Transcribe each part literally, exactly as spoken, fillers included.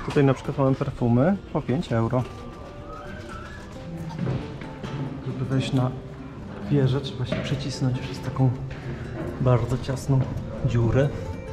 Tutaj na przykład mamy perfumy po pięć euro. Żeby wejść na wieżę, trzeba się przycisnąć przez taką bardzo ciasną dziurę.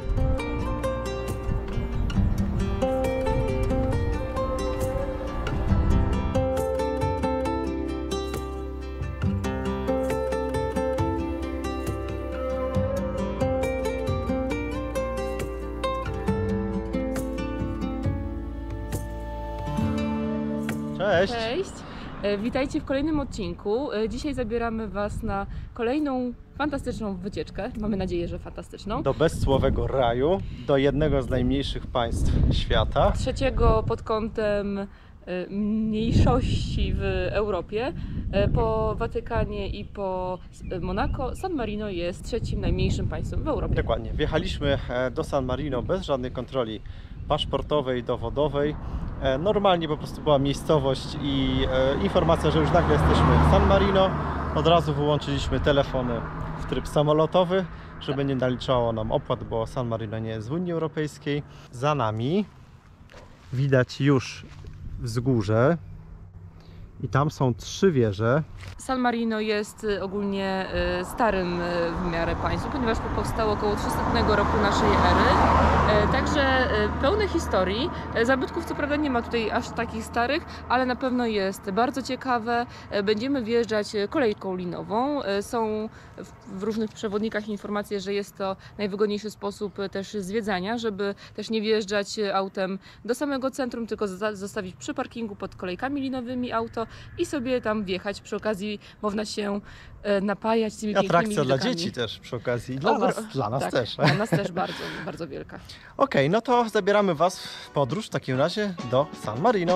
Cześć! Cześć! Witajcie w kolejnym odcinku. Dzisiaj zabieramy Was na kolejną fantastyczną wycieczkę. Mamy nadzieję, że fantastyczną. Do bezcłowego raju, do jednego z najmniejszych państw świata. Trzeciego pod kątem mniejszości w Europie. Po Watykanie i po Monako San Marino jest trzecim najmniejszym państwem w Europie. Dokładnie. Wjechaliśmy do San Marino bez żadnej kontroli paszportowej, dowodowej. Normalnie po prostu była miejscowość i e, informacja, że już nagle jesteśmy w San Marino. Od razu wyłączyliśmy telefony w tryb samolotowy, żeby nie naliczało nam opłat, bo San Marino nie jest w Unii Europejskiej. Za nami widać już wzgórze i tam są trzy wieże. San Marino jest ogólnie starym w miarę państwem, ponieważ powstało około trzysta roku naszej ery. Także pełne historii. Zabytków co prawda nie ma tutaj aż takich starych, ale na pewno jest bardzo ciekawe. Będziemy wjeżdżać kolejką linową. Są w różnych przewodnikach informacje, że jest to najwygodniejszy sposób też zwiedzania, żeby też nie wjeżdżać autem do samego centrum, tylko zostawić przy parkingu pod kolejkami linowymi auto i sobie tam wjechać. Przy okazji można się napajać tymi pięknymi Atrakcja widokami. dla dzieci też przy okazji. Dla nas, dla nas tak, też. Dla nas też bardzo, bardzo wielka. Okej, no to zabieramy Was w podróż w takim razie do San Marino.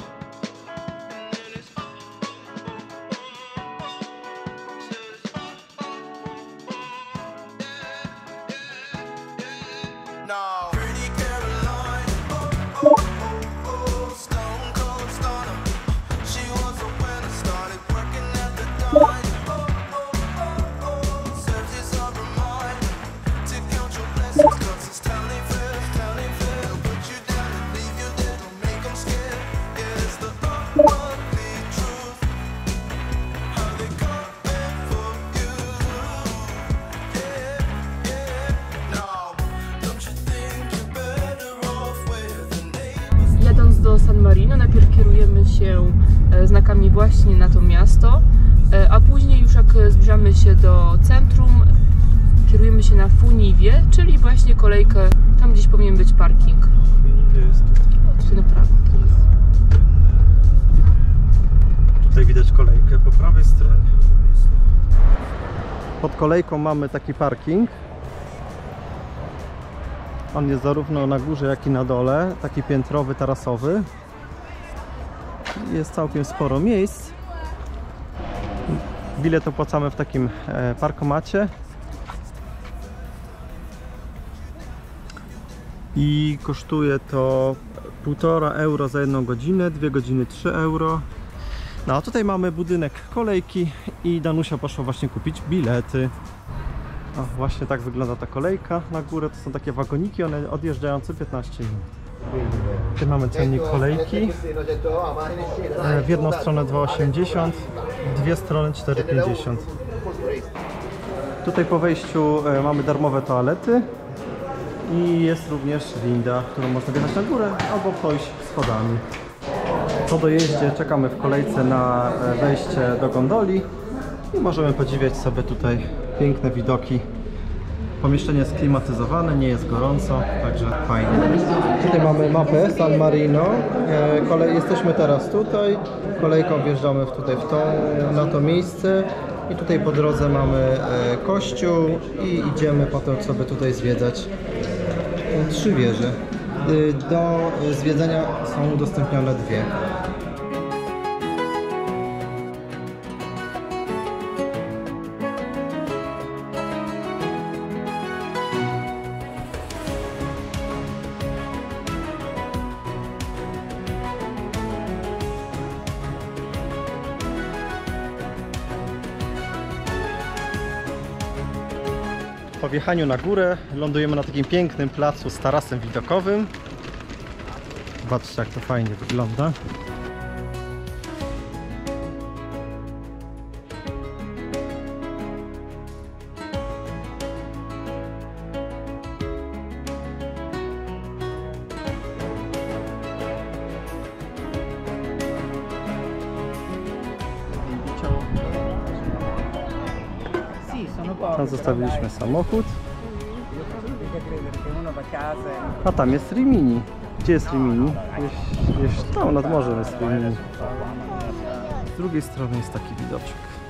Jadąc do San Marino, najpierw kierujemy się znakami właśnie na to miasto, a później już jak zbliżamy się do centrum, kierujemy się na Funiwie, czyli właśnie kolejkę, tam gdzieś powinien być parking. Jest. O, tutaj na prawo. Tutaj widać kolejkę po prawej stronie. Pod kolejką mamy taki parking. On jest zarówno na górze, jak i na dole, taki piętrowy, tarasowy. Jest całkiem sporo miejsc. Bilet opłacamy w takim parkomacie. I kosztuje to półtora euro za jedną godzinę, dwie godziny trzy euro. No a tutaj mamy budynek kolejki i Danusia poszła właśnie kupić bilety. O, właśnie tak wygląda ta kolejka na górę. To są takie wagoniki, one odjeżdżają co piętnaście minut. Tutaj mamy cennik kolejki. W jedną stronę dwa osiemdziesiąt, w dwie strony cztery pięćdziesiąt. Tutaj po wejściu mamy darmowe toalety i jest również winda, którą można wjechać na górę albo pójść schodami. Po dojeździe czekamy w kolejce na wejście do gondoli i możemy podziwiać sobie tutaj piękne widoki. Pomieszczenie jest klimatyzowane, nie jest gorąco, także fajnie. Tutaj mamy mapę San Marino. Kolej, jesteśmy teraz tutaj. Kolejką wjeżdżamy tutaj w to, na to miejsce. I tutaj po drodze mamy kościół i idziemy potem sobie tutaj zwiedzać trzy wieże. Do zwiedzenia są udostępnione dwie. Po wjechaniu na górę lądujemy na takim pięknym placu z tarasem widokowym. Zobaczcie, jak to fajnie wygląda. Tam zostawiliśmy samochód. A tam jest Rimini. Gdzie jest Rimini? Gdzieś, gdzieś tam nad morzem jest Rimini. Z drugiej strony jest taki widoczek.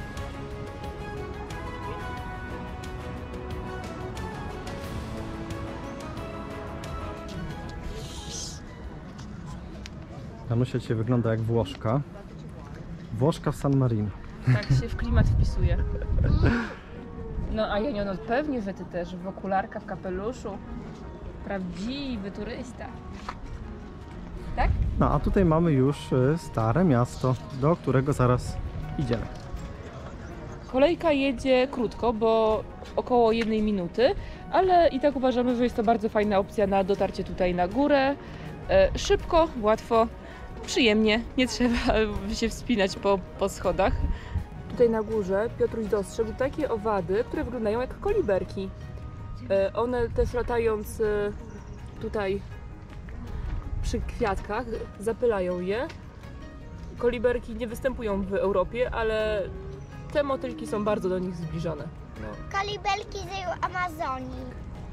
Danusia dzisiaj wygląda jak Włoszka. Włoszka w San Marino. Tak się w klimat wpisuje. No a Janio, no pewnie, że ty też w okularkach, w kapeluszu. Prawdziwy turysta. Tak? No a tutaj mamy już y, stare miasto, do którego zaraz idziemy. Kolejka jedzie krótko, bo około jednej minuty, ale i tak uważamy, że jest to bardzo fajna opcja na dotarcie tutaj na górę. E, szybko, łatwo, przyjemnie, nie trzeba się wspinać po, po schodach. Tutaj na górze Piotruś dostrzegł takie owady, które wyglądają jak koliberki. E, one też latając e, tutaj przy kwiatkach zapylają je. Koliberki nie występują w Europie, ale te motylki są bardzo do nich zbliżone. Kolibelki z Amazonii.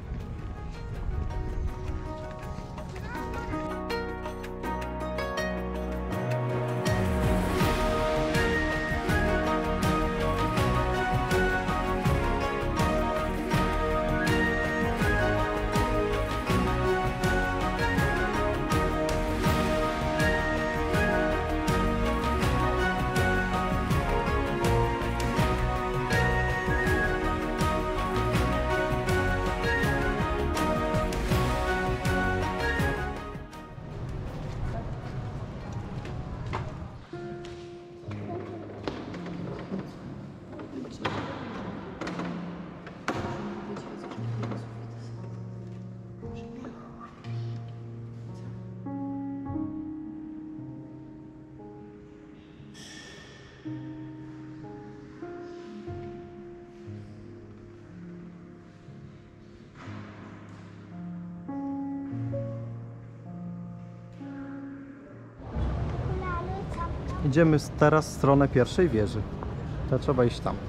Idziemy teraz w stronę pierwszej wieży. To trzeba iść tam.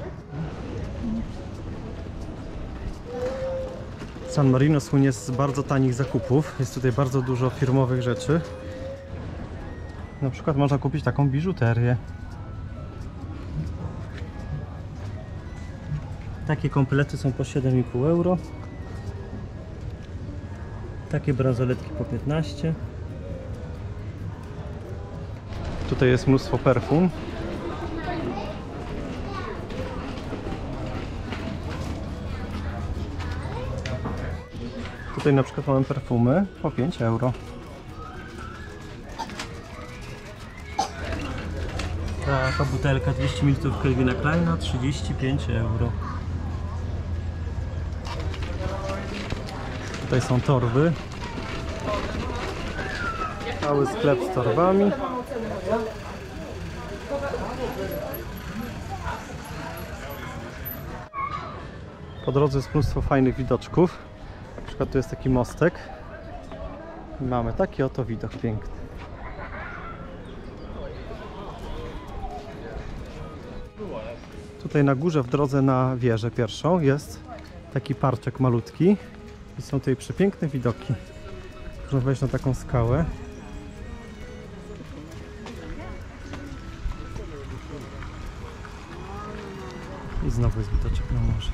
San Marino słynie z bardzo tanich zakupów. Jest tutaj bardzo dużo firmowych rzeczy. Na przykład można kupić taką biżuterię. Takie komplety są po siedem i pół euro. Takie bransoletki po piętnaście. Tutaj jest mnóstwo perfum. Tutaj na przykład mamy perfumy po pięć euro. Taka butelka dwieście mililitrów Calvina Kleina trzydzieści pięć euro. Tutaj są torby. Cały sklep z torbami. Po drodze jest mnóstwo fajnych widoczków. Na przykład tu jest taki mostek. I mamy taki oto widok piękny. Tutaj na górze w drodze na wieżę pierwszą jest taki parczek malutki. I są tutaj przepiękne widoki. Można wejść na taką skałę. I znowu jest widoczek na morze.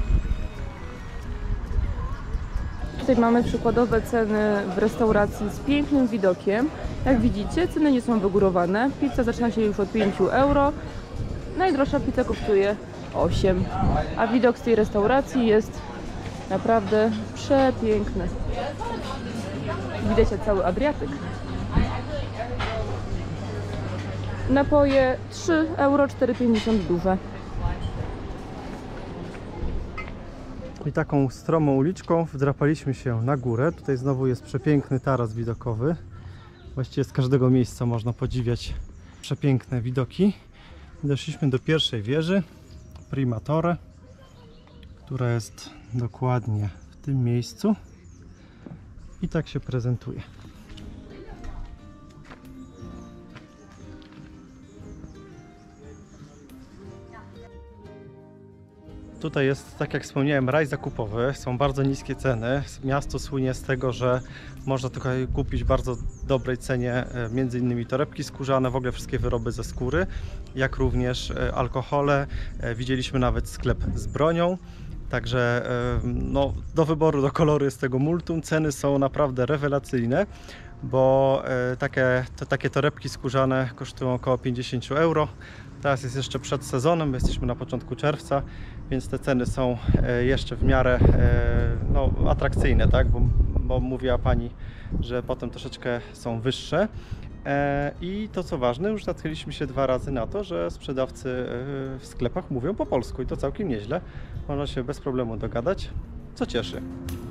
Tutaj mamy przykładowe ceny w restauracji z pięknym widokiem. Jak widzicie, ceny nie są wygórowane. Pizza zaczyna się już od pięć euro. Najdroższa pizza kosztuje osiem. A widok z tej restauracji jest naprawdę przepiękny. Widać cały Adriatyk. Napoje trzy euro, cztery pięćdziesiąt duże. I taką stromą uliczką wdrapaliśmy się na górę. Tutaj znowu jest przepiękny taras widokowy. Właściwie z każdego miejsca można podziwiać przepiękne widoki. Doszliśmy do pierwszej wieży, Prima Torre, która jest dokładnie w tym miejscu i tak się prezentuje. Tutaj jest, tak jak wspomniałem, raj zakupowy. Są bardzo niskie ceny. Miasto słynie z tego, że można tutaj kupić w bardzo dobrej cenie między innymi torebki skórzane, w ogóle wszystkie wyroby ze skóry, jak również alkohole. Widzieliśmy nawet sklep z bronią. Także no, do wyboru, do koloru jest tego multum. Ceny są naprawdę rewelacyjne, bo takie, to, takie torebki skórzane kosztują około pięćdziesiąt euro. Teraz jest jeszcze przed sezonem, bo jesteśmy na początku czerwca, więc te ceny są jeszcze w miarę no, atrakcyjne, tak? bo, bo mówiła Pani, że potem troszeczkę są wyższe. I to co ważne, już natknęliśmy się dwa razy na to, że sprzedawcy w sklepach mówią po polsku i to całkiem nieźle. Można się bez problemu dogadać, co cieszy.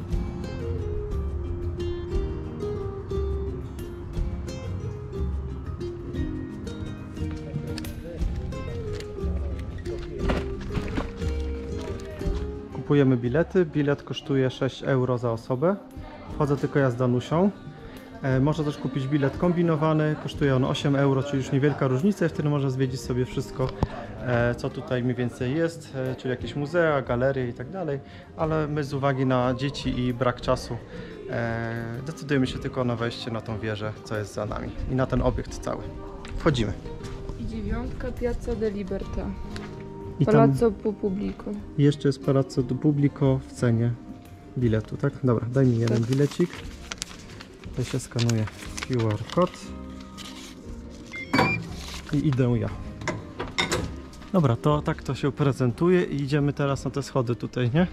Kupujemy bilety. Bilet kosztuje sześć euro za osobę. Wchodzę tylko ja z Danusią. E, można też kupić bilet kombinowany. Kosztuje on osiem euro, czyli już niewielka różnica. I wtedy można zwiedzić sobie wszystko, e, co tutaj mniej więcej jest, e, czyli jakieś muzea, galerie i tak dalej. Ale my z uwagi na dzieci i brak czasu e, decydujemy się tylko na wejście na tą wieżę, co jest za nami. I na ten obiekt cały. Wchodzimy. I dziewiątka Piazza de Libertà. I tam Palazzo Pubblico. jeszcze jest Palazzo Pubblico w cenie biletu, tak? Dobra, daj mi jeden Tak. bilecik. Tutaj się skanuje Q R kod. I idę ja. Dobra, to tak to się prezentuje i idziemy teraz na te schody tutaj, nie?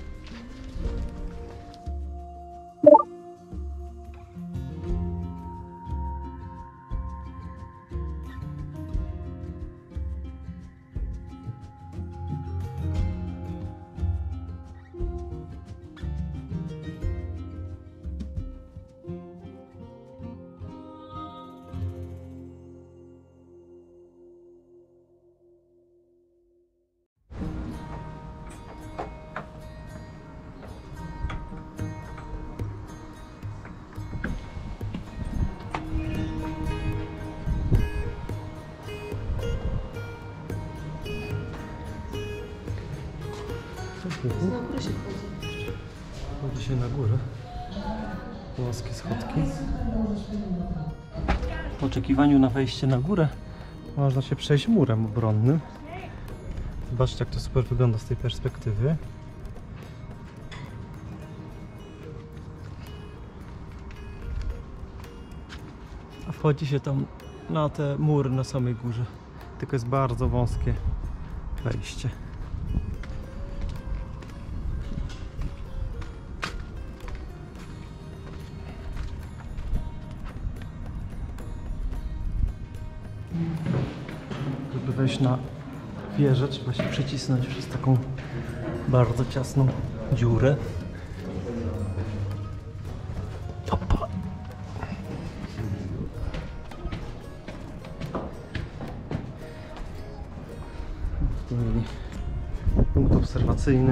Na górę się chodzi. Chodzi się na górę. Włoskie schodki. W oczekiwaniu na wejście na górę można się przejść murem obronnym. Zobaczcie, jak to super wygląda z tej perspektywy. A wchodzi się tam na te mury na samej górze. Tylko jest bardzo wąskie wejście. Żeby wejść na wieżę, trzeba się przycisnąć przez taką bardzo ciasną dziurę. Opa. Tu mieli punkt obserwacyjny.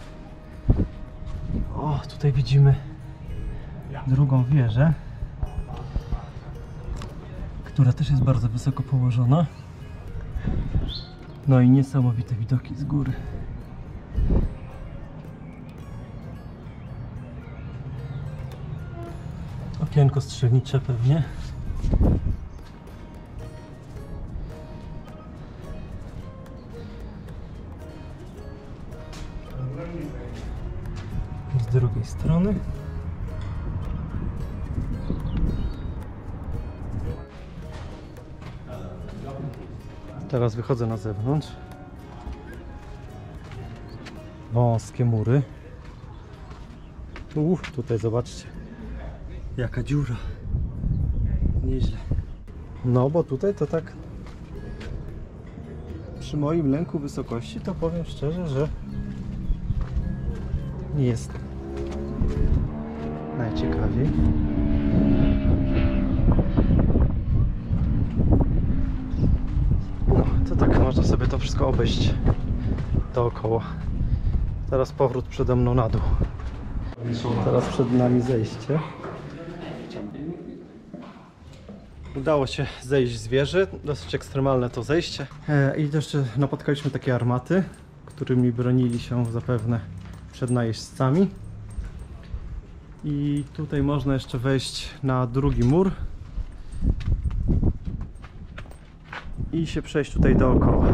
O, tutaj widzimy drugą wieżę, która też jest bardzo wysoko położona. No i niesamowite widoki z góry. Okienko strzelnicze pewnie. Z drugiej strony. Teraz wychodzę na zewnątrz. Wąskie mury. Uff, tutaj zobaczcie, jaka dziura. Nieźle. No bo tutaj to tak przy moim lęku wysokości to powiem szczerze, że nie jest najciekawiej. wszystko obejść dookoła. Teraz powrót przede mną na dół. Teraz przed nami zejście. Udało się zejść z wieży, dosyć ekstremalne to zejście. E, I jeszcze napotkaliśmy takie armaty, którymi bronili się zapewne przed najeźdźcami. I tutaj można jeszcze wejść na drugi mur i się przejść tutaj dookoła.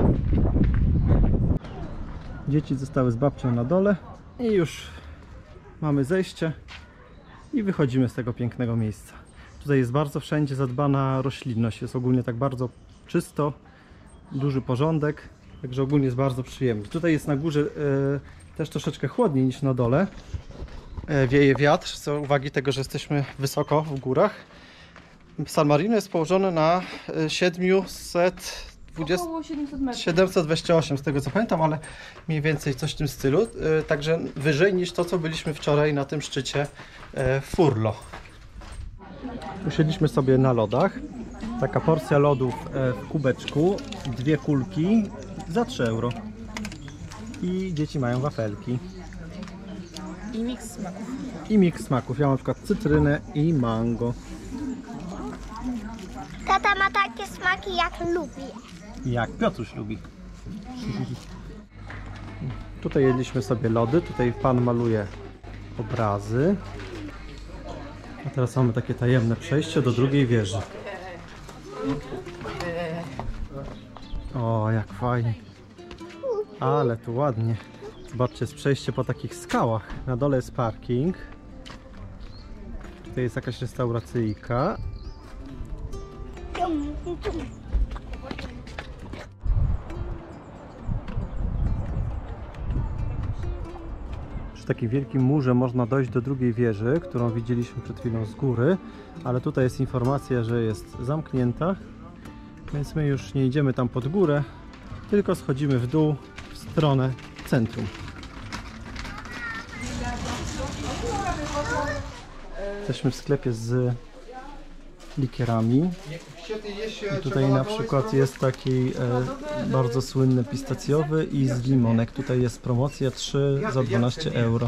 Dzieci zostały z babcią na dole i już mamy zejście i wychodzimy z tego pięknego miejsca. Tutaj jest bardzo wszędzie zadbana roślinność, jest ogólnie tak bardzo czysto, duży porządek, także ogólnie jest bardzo przyjemnie. Tutaj jest na górze e, też troszeczkę chłodniej niż na dole. E, wieje wiatr z uwagi tego, że jesteśmy wysoko w górach. San Marino jest położone na siedemset dwadzieścia, Około siedemset metrów. siedemset dwadzieścia osiem z tego co pamiętam, ale mniej więcej coś w tym stylu. E, także wyżej niż to, co byliśmy wczoraj na tym szczycie e, Furlo. Usiedliśmy sobie na lodach. Taka porcja lodów w kubeczku, dwie kulki za trzy euro. I dzieci mają wafelki. I miks smaków. I miks smaków. Ja mam na przykład cytrynę i mango. Tata ma takie smaki, jak lubi. Jak Piotruś lubi. Tutaj jedliśmy sobie lody. Tutaj pan maluje obrazy. A teraz mamy takie tajemne przejście do drugiej wieży. O, jak fajnie. Ale tu ładnie. Zobaczcie, jest przejście po takich skałach. Na dole jest parking. Tutaj jest jakaś restauracyjka. Przy takim wielkim murze można dojść do drugiej wieży, którą widzieliśmy przed chwilą z góry, ale tutaj jest informacja, że jest zamknięta, więc my już nie idziemy tam pod górę, tylko schodzimy w dół w stronę centrum. Jesteśmy w sklepie z likierami. I tutaj na przykład jest taki e, bardzo słynny pistacjowy i z limonek. Tutaj jest promocja trzy za dwanaście euro.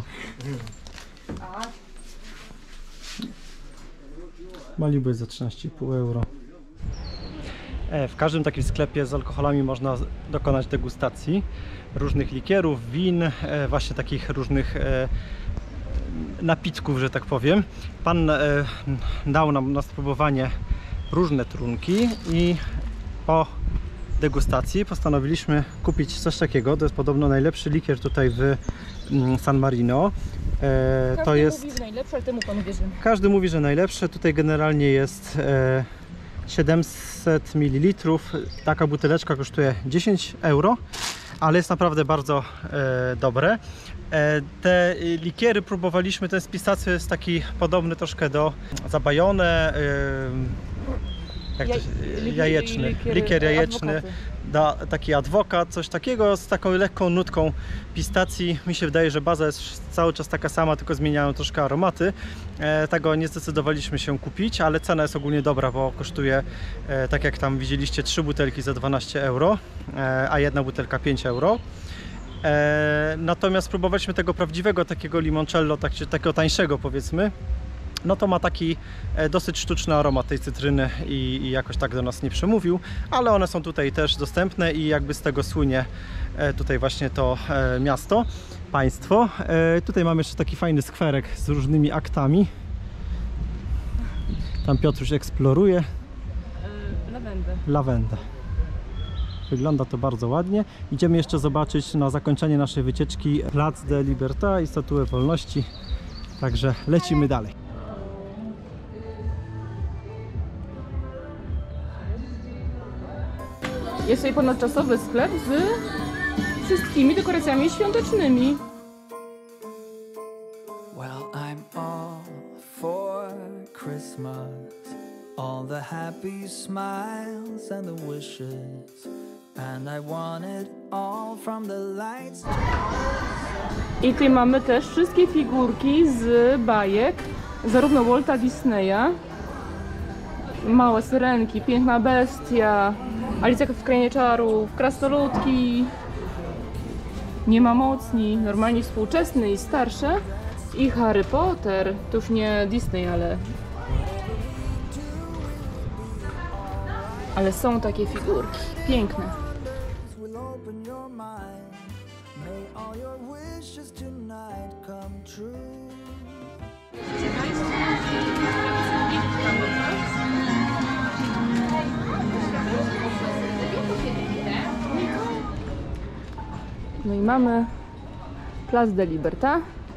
Malibu jest za trzynaście i pół euro. E, w każdym takim sklepie z alkoholami można dokonać degustacji różnych likierów, win, e, właśnie takich różnych e, napitków, że tak powiem. Pan e, dał nam na spróbowanie różne trunki i po degustacji postanowiliśmy kupić coś takiego. To jest podobno najlepszy likier tutaj w San Marino. E, Każdy to jest... mówi, że najlepsze, ale temu panu wierzymy. Każdy mówi, że najlepsze. Tutaj generalnie jest e, siedemset mililitrów. Taka buteleczka kosztuje dziesięć euro, ale jest naprawdę bardzo e, dobre. E, te likiery próbowaliśmy, ten z pistacją jest taki podobny troszkę do zabajone, e, jak to się, Jaj- jajeczny, likier- likier jajeczny, adwokaty. da, taki adwokat, coś takiego z taką lekką nutką pistacji. Mi się wydaje, że baza jest cały czas taka sama, tylko zmieniają troszkę aromaty. E, tego nie zdecydowaliśmy się kupić, ale cena jest ogólnie dobra, bo kosztuje, e, tak jak tam widzieliście, trzy butelki za dwanaście euro, e, a jedna butelka pięć euro. E, natomiast próbowaliśmy tego prawdziwego takiego limoncello, tak, takiego tańszego powiedzmy. No to ma taki e, dosyć sztuczny aromat tej cytryny i, i jakoś tak do nas nie przemówił, ale one są tutaj też dostępne i jakby z tego słynie e, tutaj właśnie to e, miasto, państwo. E, tutaj mamy jeszcze taki fajny skwerek z różnymi aktami. Tam Piotruś eksploruje Yy, lawendę. lawendę. Wygląda to bardzo ładnie. Idziemy jeszcze zobaczyć na zakończenie naszej wycieczki Plac de Libertad i Statuę Wolności. Także lecimy dalej. Jest tutaj ponadczasowy sklep z wszystkimi dekoracjami świątecznymi. Well, I'm all for Christmas, all the happy smiles and the wishes, and I want it all from the lights. I tutaj mamy też wszystkie figurki z bajek, zarówno Walta Disneya, Małe Syrenki, Piękna Bestia, Alicja w Krainie Czarów, Krasnoludki, Nie ma mocni, normalnie współczesne i starsze. I Harry Potter, to już nie Disney, ale... Ale są takie figurki, piękne. will open your mind. May all your wishes tonight come true. No i mamy Place de Libertad.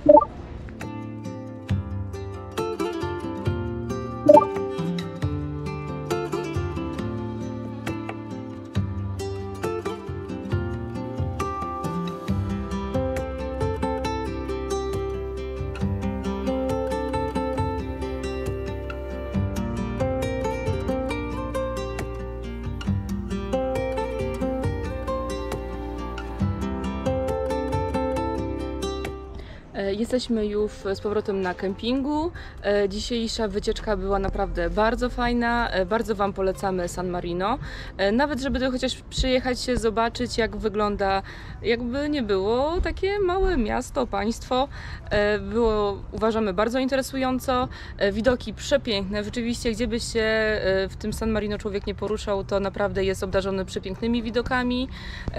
Jesteśmy już z powrotem na kempingu. Dzisiejsza wycieczka była naprawdę bardzo fajna. Bardzo Wam polecamy San Marino. Nawet żeby to chociaż przyjechać się zobaczyć, jak wygląda, jakby nie było, takie małe miasto, państwo. Było, uważamy, bardzo interesująco. Widoki przepiękne. Rzeczywiście, gdzie by się w tym San Marino człowiek nie poruszał, to naprawdę jest obdarzony przepięknymi widokami.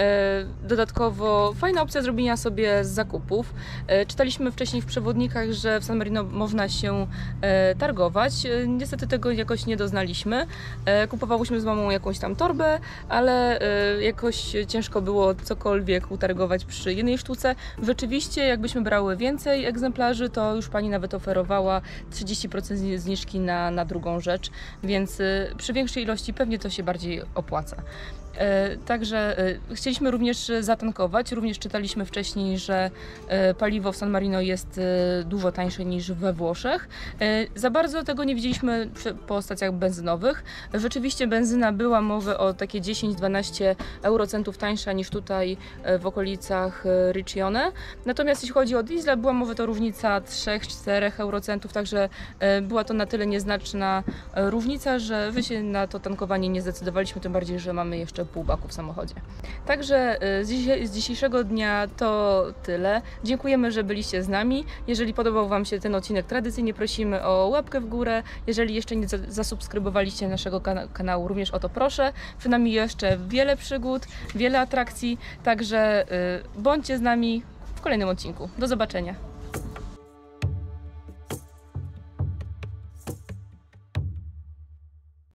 Dodatkowo fajna opcja zrobienia sobie zakupów. Czytaliśmy wcześniej w przewodnikach, że w San Marino można się e, targować. E, niestety tego jakoś nie doznaliśmy. E, kupowałyśmy z mamą jakąś tam torbę, ale e, jakoś ciężko było cokolwiek utargować przy jednej sztuce. Rzeczywiście, jakbyśmy brały więcej egzemplarzy, to już pani nawet oferowała trzydzieści procent zniżki na, na drugą rzecz, więc e, przy większej ilości pewnie to się bardziej opłaca. E, także e, chcieliśmy również zatankować. Również czytaliśmy wcześniej, że e, paliwo w San Marino jest e, dużo tańsze niż we Włoszech. E, za bardzo tego nie widzieliśmy przy, po stacjach benzynowych. Rzeczywiście benzyna była mowy o takie dziesięć do dwunastu eurocentów tańsza niż tutaj e, w okolicach e, Riccione. Natomiast jeśli chodzi o diesla, była mowa to różnica trzy do czterech eurocentów, także e, była to na tyle nieznaczna e, różnica, że wy się na to tankowanie nie zdecydowaliśmy, tym bardziej, że mamy jeszcze pół baku w samochodzie. Także z, dziś z dzisiejszego dnia to tyle. Dziękujemy, że byliście z nami. Jeżeli podobał Wam się ten odcinek, tradycyjnie prosimy o łapkę w górę. Jeżeli jeszcze nie zasubskrybowaliście naszego kana kanału, również o to proszę. Przed nami jeszcze wiele przygód, wiele atrakcji, także y, bądźcie z nami w kolejnym odcinku. Do zobaczenia.